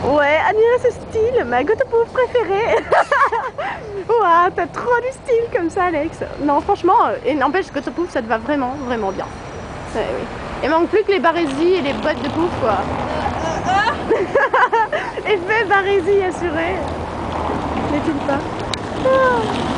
Ouais, admirez ce style, ma goutte à pouf préférée. Ouah, t'as trop du style comme ça, Alex. Non, franchement, et n'empêche, goutte à pouf, ça te va vraiment, vraiment bien. Ouais, oui. Il manque plus que les barésies et les bottes de pouf, quoi. Effet barésie assuré. N'est-il pas? Ah.